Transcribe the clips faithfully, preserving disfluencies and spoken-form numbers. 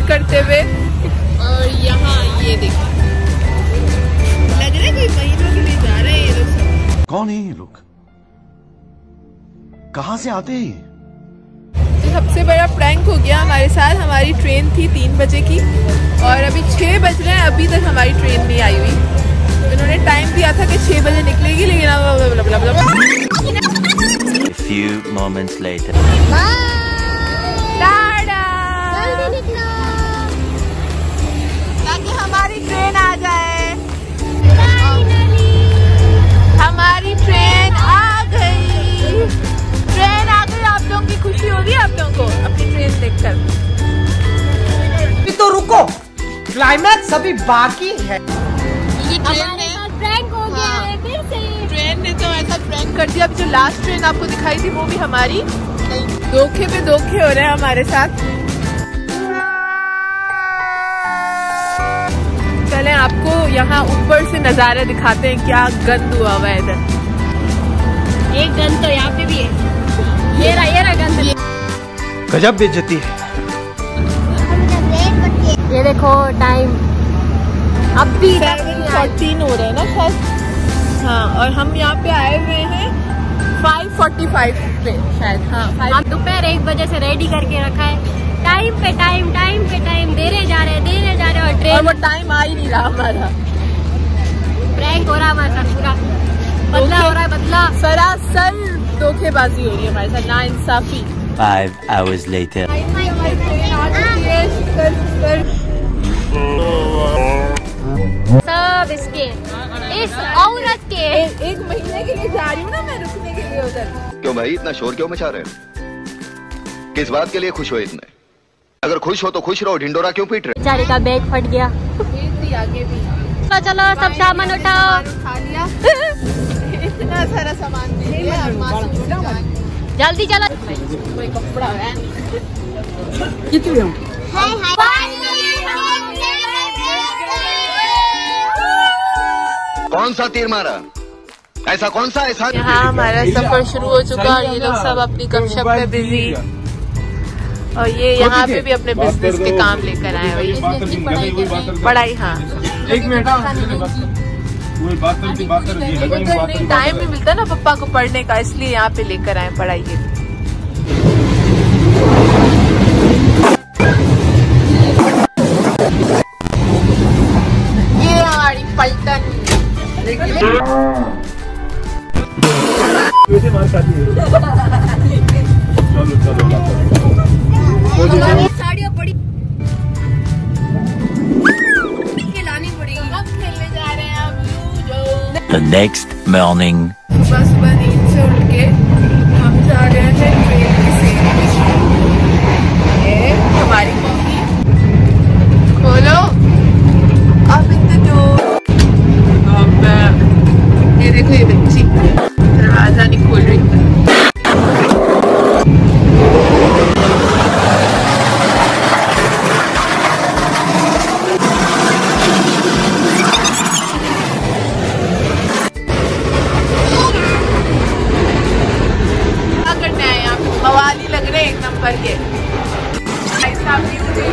करते हुए। और यहाँ ये देखो, लग रहा है कोई महीनों के लिए जा रहे हैं ये लोग सब। कौन है ये लोग, कहाँ से आते हैं? तो सबसे बड़ा प्रैंक हो गया हमारे साथ। हमारी ट्रेन थी तीन बजे की और अभी छः बज रहे हैं, अभी तक हमारी ट्रेन नहीं आई हुई। इन्होंने टाइम दिया था कि छः बजे निकलेगी, लेकिन few moments later. टाटा, जल्दी निकलो ताकि हमारी ट्रेन आ जाए। हमारी ट्रेन आ गई, ट्रेन आ गई। आप लोगों की खुशी होगी आप लोगों को अपनी ट्रेन देखकर? तो रुको, क्लाइमैक्स अभी बाकी है। ट्रेन ने प्रैंक हो गया है फिर से। ट्रेन ने तो ऐसा प्रैंक कर दिया। अब जो लास्ट ट्रेन आपको दिखाई थी वो भी हमारी धोखे पे धोखे हो रहे हैं हमारे साथ। चलें आपको यहाँ ऊपर से नजारा दिखाते हैं, क्या गंद हुआ हुआ है इधर। एक गंद तो यहाँ पे भी है, ये रहा ये रहा गंद। गजब बेइज्जती है। ये देखो टाइम अब भी फोर्टीन हो रहे हैं ना शायद। हाँ, और हम यहाँ पे आए हुए हैं फाइव फोर्टी फाइव पे शायद। हाँ, हम दोपहर एक बजे से रेडी करके रखा है। टाइम पे टाइम टाइम पे टाइम दे रहे जा रहे दे रहे जा रहे और ट्रेन और वो टाइम आ ही नहीं रहा हमारा। प्रैंक हो रहा हमारे साथ, पूरा बदला हो रहा है, बदला सरासर धोखेबाजी हो रही है हमारे साथ, ना इंसाफी। Five hours later. सब इसके इस औरत के ए, एक महीने के लिए जा रही हूँ ना मैं रुकने के लिए उधर। क्यों भाई इतना शोर क्यों मचा रहे हो? किस बात के लिए खुश हो इतने? अगर खुश हो तो खुश रहो, ढिंडोरा क्यों पीट रहे? बेचारी का बैग फट गया। आगे भी तो चलो सब सामान उठाओ। उठा लिया इतना सारा सामान दे दिया। जल्दी चलो। कोई कपड़ा है कौन सा तीर मारा? ऐसा कौन सा ऐसा? यहाँ हमारा सफर शुरू हो चुका और ये लोग सब अपनी गपशप में बिजी। और ये यहाँ पे भी अपने बिजनेस के काम लेकर आए हुए। पढ़ाई, हाँ एक मिनट, टाइम भी मिलता है ना पप्पा को पढ़ने का, इसलिए यहाँ पे लेकर आए पढ़ाई के लिए। ये हमारी पलटन साड़ियाँ पड़ी लानी पड़ेगी। अब खेलने जा रहे हैं हम। The next morning. सुबह सुबह नींद से उठ के हम जा रहे हैं ट्रेन की सेवा। ये हमारी मम्मी, खोलो अब इन डोर। ये देखो ये बच्ची दरवाजा नहीं खोल रही। के ऐसा फील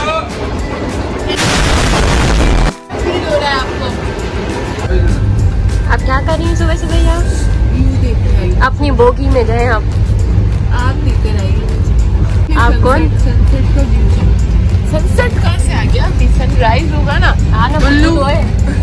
हो रहा है आपको? आप क्या कर रही हैं सुबह सुबह यहाँ? व्यू देखते हैं। अपनी बोगी में गए आप? आप लेकर आइए। आप कौन? सनसेट का व्यू। सनसेट कहाँ से आ गया? सनराइज होगा ना। आना उल्लू है।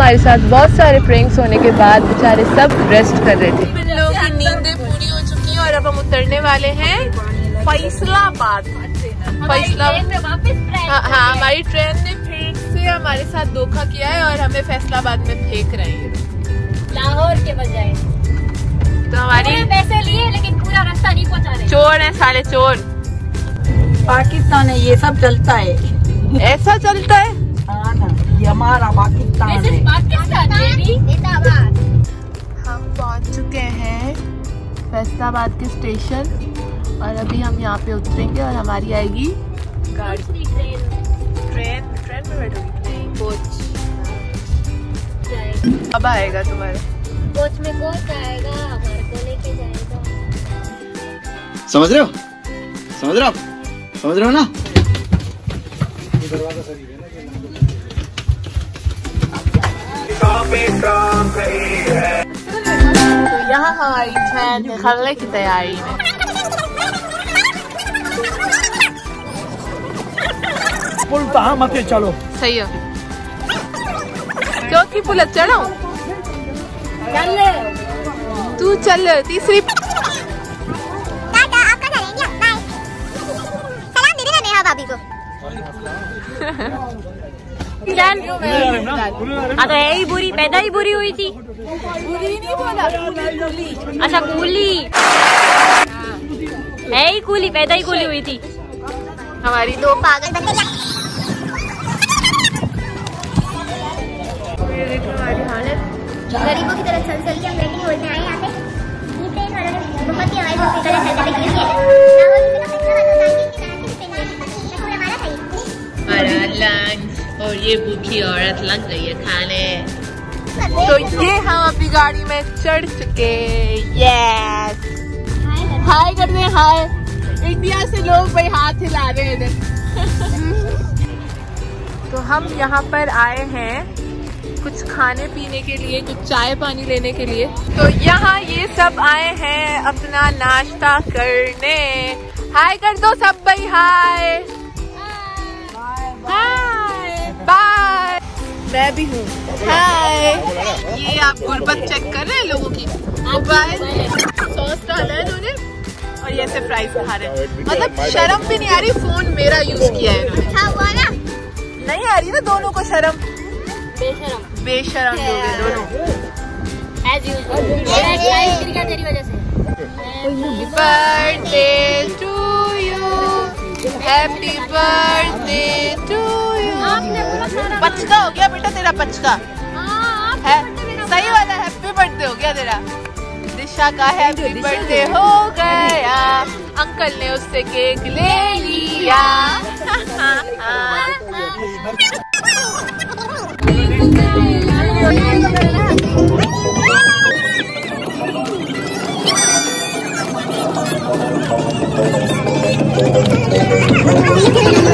हमारे साथ बहुत सारे प्रैंक्स होने के बाद बेचारे सब रेस्ट कर रहे थे। इन लोगों की नींदें पूरी हो चुकी हैं और अब हम उतरने वाले हैं फैसलाबाद। फैसलाबाद हाँ हाँ हमारी ट्रेन ने फिर से हमारे साथ धोखा किया है और हमें फैसलाबाद में फेंक रहे हैं लाहौर के बजाय। तो हमारी पैसे लिए लेकिन पूरा रास्ता नहीं पहुंचा रहे। चोर है साले चोर। पाकिस्तान है, ये सब चलता है। ऐसा चलता है हाँ ना, ये हमारा पाकिस्तान है। पाकिस्तान हम पहुंच चुके हैं फैसलाबाद के स्टेशन और अभी हम यहाँ पे उतरेंगे और हमारी आएगी गाड़ी। ट्रेन ट्रेन ट्रेन में बैठोगी? नहीं कोच। अब आएगा तुम्हारे कोच में कोच आएगा, हमारे को लेके जाएगा। समझ रहे हो समझ रहे हो समझ रहे हो ना? तो यहाँ हमारी ट्रेन निकलने की तैयारी में। पुल कहाँ मत चलो। सही है क्योंकि पुल चढ़ाओ चल तू चल तीसरी। भाभी को चल। हाँ तो है ही बुरी, पैदा ही बुरी हुई थी। बुरी नहीं बोला, कूली। अच्छा कूली है ही कूली, पैदा ही कूली हुई थी। हमारी दो पागल बच्चे। हमारी हालत गरीबों की तरह चल चल के हम वेटिंग होते आए यहाँ पे। ये ट्रेन वालों ने बहुत ही हमारी बहुत तरह चल चल के हमारा लंच और ये भूखी औरत लग गई है खाने। तो ये हम अपनी गाड़ी में चढ़ चुके। यस हाय कर दे हाय। इंडिया से लोग भाई हाथ हिला रहे हैं इधर। तो हम यहाँ पर आए हैं कुछ खाने पीने के लिए, कुछ चाय पानी लेने के लिए। तो यहाँ ये सब आए हैं अपना नाश्ता करने। हाय कर दो सब भाई हाय हाय बाय। मैं भी हूँ हाय। ये आप गुर्बत चेक कर रहे हैं लोगों की। सॉस डाला है इन्होंने और ये ऐसे फ्राइज खा रहे हैं। मतलब शर्म भी नहीं आ रही, फोन मेरा यूज किया है इन्होंने। नहीं आ रही ना दोनों को शर्म। बेशरम बेशरम लोग हैं दोनों। एज यूजुअल गिर गया तेरी वजह से। Happy birthday to you, happy birthday to you. पचका हो गया बेटा तेरा, पचका है सही वाला। हैप्पी बर्थडे हो गया तेरा। दिशा का हैप्पी बर्थडे हो गया, अंकल ने उससे केक ले लिया। Thank you.